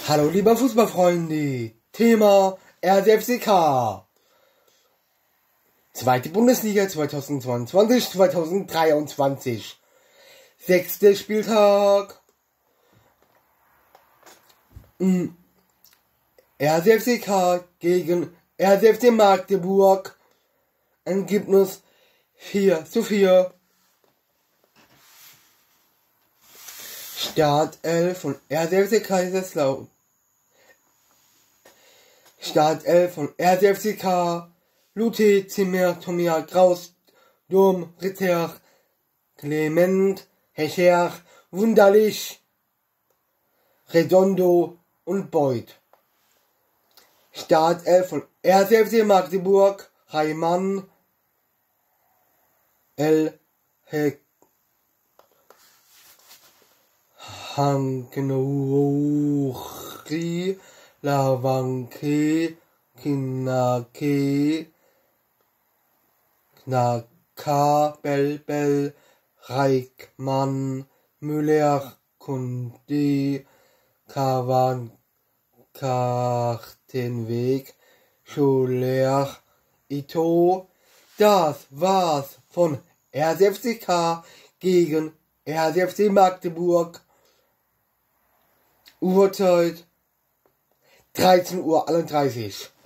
Hallo lieber Fußballfreunde, Thema RCFCK. Zweite Bundesliga 2022-2023. Sechster Spieltag. RCFCK gegen RCFC Magdeburg. Ergebnis 4:4. Startelf von RCFC Kaiserslautern. Startelf von RCFCK: Lute, Zimmer, Tomia, Kraus, Durm, Ritter, Clement, Hecher, Wunderlich, Redondo und Beuth. Startelf von RCFC Magdeburg: Reimann, El Hek, Hankenouri, Lavanke, Kinake, Knaka, Belbel, Reichmann, Müller, Kundi, Kavan, Kartenweg, Schuler, Ito. Das war's von RCFCK gegen RCFC Magdeburg. Uhrzeit 13:31 Uhr.